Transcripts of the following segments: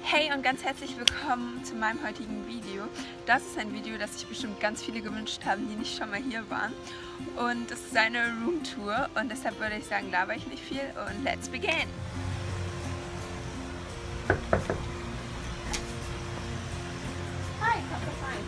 Hey und ganz herzlich willkommen zu meinem heutigen Video. Das ist ein Video, das sich bestimmt ganz viele gewünscht haben, die nicht schon mal hier waren. Und es ist eine Roomtour und deshalb würde ich sagen, laber ich nicht viel und let's begin! Hi, kommt rein!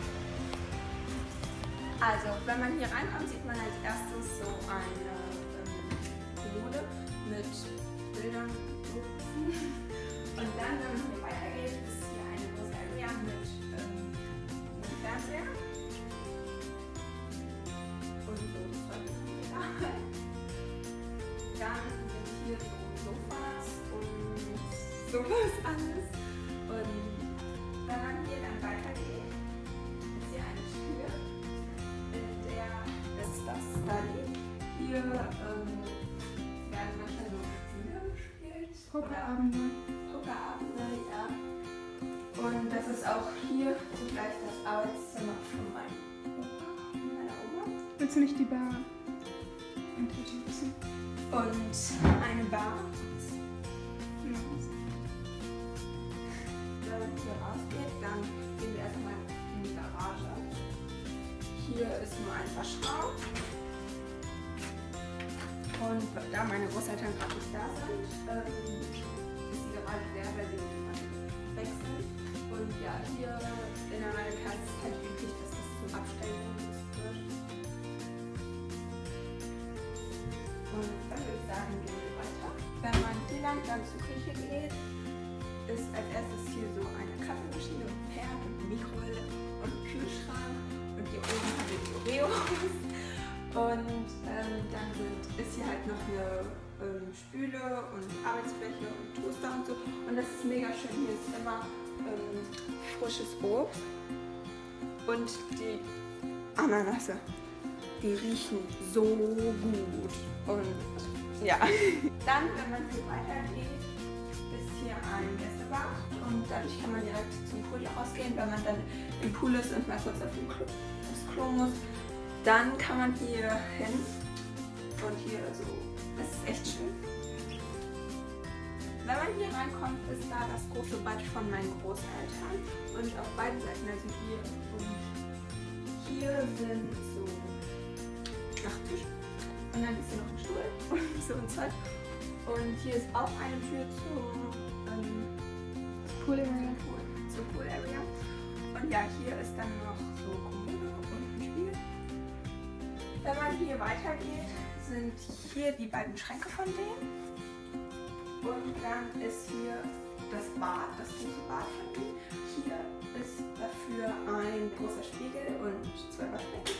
Also, wenn man hier reinkommt, sieht man als erstes so eine Kommode mit Bildern. Und dann, wenn man hier weitergeht, ist hier eine große Area mit einem Fernseher. Und so zwei. Dann sind hier so Sofas und sowas alles. Und wenn man hier dann weitergeht, ist hier eine Tür, in der, das ist das Study. Hier werden manchmal so Spiele gespielt. Pokerabende. Pokerabende, ja. Und das ist auch hier zugleich das Arbeitszimmer von meinem Opa, meiner Oma. Willst du nicht die Bar introduzieren? Und eine Bar. Wenn man hier rausgeht, dann gehen wir erstmal in die Garage. Hier ist nur ein Waschraum. Und da meine Großeltern gerade nicht da sind, ist die Garage leer, weil sie wechseln. Und ja, hier in Amerika ist es halt üblich, dass das zum Abstellen genutzt wird. Und dann würde ich sagen, gehen wir weiter. Wenn man hier lang dann zur Küche geht, ist als erstes hier so eine Kaffeemaschine und ein Herd und eine Mikrowelle und ein Kühlschrank. Und hier oben haben wir die Oreos. Und dann ist hier halt noch eine Spüle und Arbeitsfläche und Toaster und so. Und das ist mega schön. Hier ist immer frisches Obst. Und die Ananasse, die riechen so gut. Und ja. Dann, wenn man hier weitergeht, ist hier ein Gästebad. Und dadurch kann man direkt zum Pool rausgehen, wenn man dann im Pool ist und mal kurz auf das Klo muss. Dann kann man hier hin und hier so, das ist echt schön. Wenn man hier reinkommt, ist da das große Bad von meinen Großeltern und auf beiden Seiten, also hier und hier sind so Nachttisch und dann ist hier noch ein Stuhl und so ein Zeug. Und hier ist auch eine Tür zum Pool Area. Zur Pool Area. Und ja, hier ist dann noch so Kommode und ein Spiegel. Wenn man hier weitergeht, sind hier die beiden Schränke von denen. Und dann ist hier das Bad, das große Bad von denen. Hier ist dafür ein großer Spiegel und zwei Waschbecken.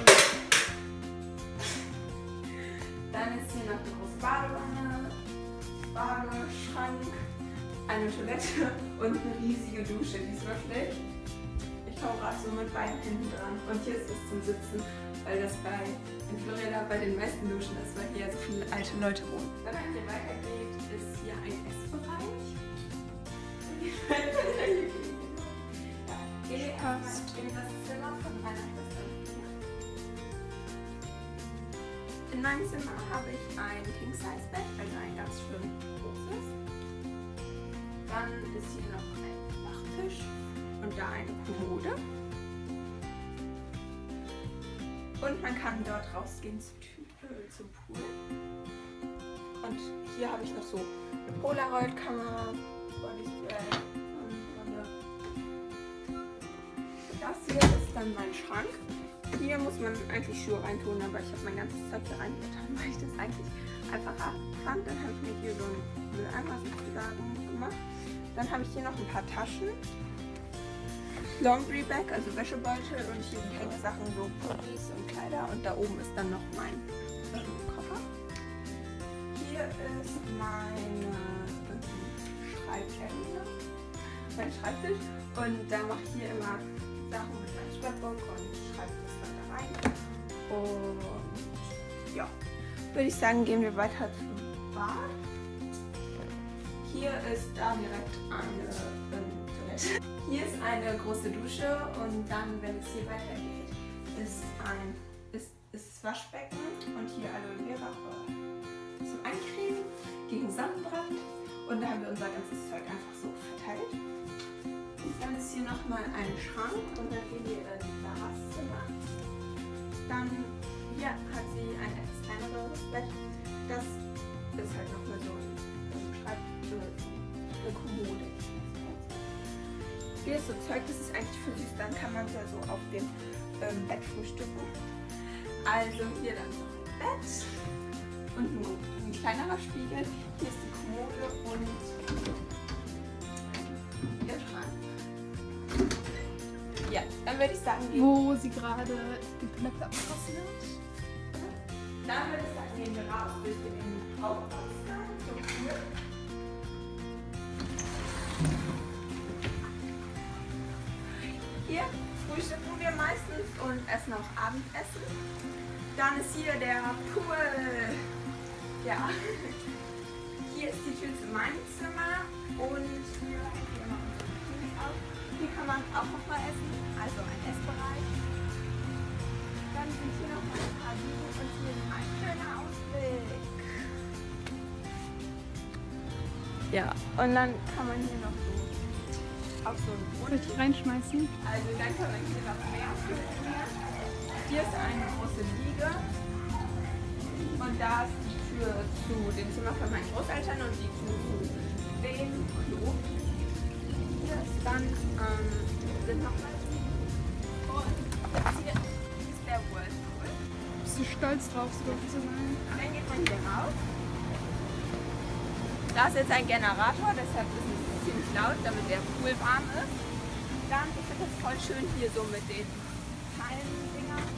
Dann ist hier noch eine große Badewanne, Badeschrank, eine Toilette und eine riesige Dusche. Die ist wirklich, ich komme gerade so mit beiden Händen dran. Und hier ist es zum Sitzen, weil das in Florida bei den meisten Duschen ist, weil hier so viele alte Leute wohnen. Wenn man hier weitergeht, ist hier ein Essbereich. Ja, gehen wir erstmal in das Zimmer von meiner Schwester. In meinem Zimmer habe ich ein King-Size-Bett, also ein ganz schön großes. Dann ist hier noch ein Nachttisch und da eine Kommode. Und man kann dort rausgehen zum Pool. Und hier habe ich noch so eine Polaroid-Kamera, Bodyspray und das hier ist dann mein Schrank. Hier muss man eigentlich Schuhe reintun, aber ich habe mein ganzes Zeug hier reingetan, weil ich das eigentlich einfach fand. Dann habe ich mir hier so einen Mülleimer sozusagen gemacht. Dann habe ich hier noch ein paar Taschen. Laundry Bag, also Wäschebeutel, und hier die Hängesachen, so Pullis und Kleider, und da oben ist dann noch mein Koffer. Hier ist meine Schreibtisch, mein Schreibtisch, und da mache ich hier immer Sachen mit meinem Scrapbook und schreibe das dann da rein. Und ja, würde ich sagen, gehen wir weiter zum Bad. Hier ist da direkt eine Toilette. Hier ist eine große Dusche und dann, wenn es hier weitergeht, ist das Waschbecken und hier Aloe Vera zum Eincremen gegen Sonnenbrand. Und da haben wir unser ganzes Zeug einfach so verteilt. hier nochmal ein Schrank und dann gehen wir in das Zimmer. Dann hier hat sie ein etwas kleineres Bett. Das ist halt nochmal so eine Kommode. Hier ist so Zeug, das ist eigentlich für süß, dann kann man es ja so auf dem Bett frühstücken. Also hier dann so ein Bett und ein kleinerer Spiegel. Hier ist die Kommode und der Schrank. Ja, dann würde ich sagen, wo sie gerade die Toilette abgeschlossen wird. Dann würde ich sagen, gehen wir raus durch den Hauptausgang zum Pool. Hier frühstücken wir meistens und essen auch Abendessen. Dann ist hier der Pool. Ja. Hier ist die Tür zu meinem Zimmer und hier machen wir unsere auf. Hier kann man auch nochmal essen, also ein Essbereich. Dann sind hier noch mal ein paar Liegen und hier ist ein schöner Ausblick. Ja, und dann kann man hier noch so auf so einen Soll ich die reinschmeißen? Also dann kann man hier noch mehr filmen. Hier ist eine große Liege und da ist die Tür zu dem Zimmer von meinen Großeltern und die Tür zu dem Klo. Hier ist dann sind noch mal und hier ist der Whirlpool. Bist du stolz drauf, so zu sein? Dann geht man hier raus. Da ist jetzt ein Generator, deshalb ist es ziemlich laut, damit der Pool warm ist. Dann ist es voll schön hier so mit den Teilen-Dingern.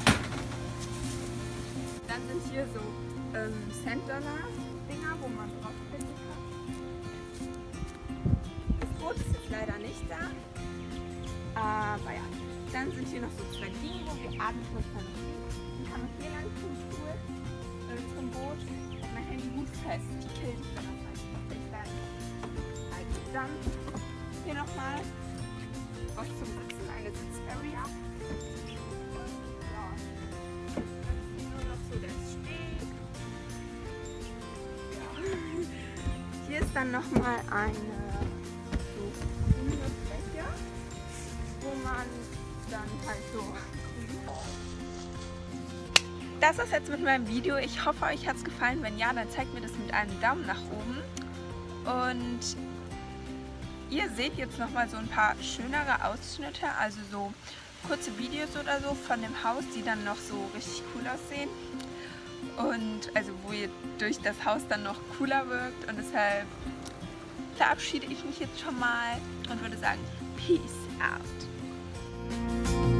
Dann sind hier so Cent-Dollar-Dinger, wo man drauf klicken kann. Das Boot ist jetzt leider nicht da. Aber ja, dann sind hier noch so zwei Liegen, wo wir abends manchmal noch liegen. Dann kann man hier lang zum Pool, zum Boot. Mein Handy gut fest, die killt mich dann auf also dann hier nochmal was zum Sitzen, eine Sitzarea. Ja. Dann ist nur noch so der Steg. Ja. Hier ist dann nochmal eine so grüne Fläche, wo man dann halt so. Das war's jetzt mit meinem Video. Ich hoffe, euch hat es gefallen. Wenn ja, dann zeigt mir das mit einem Daumen nach oben. Und ihr seht jetzt noch mal so ein paar schönere Ausschnitte, also so kurze Videos oder so von dem Haus, die dann noch so richtig cool aussehen. Und also wo ihr durch das Haus dann noch cooler wirkt. Und deshalb verabschiede ich mich jetzt schon mal und würde sagen, Peace out.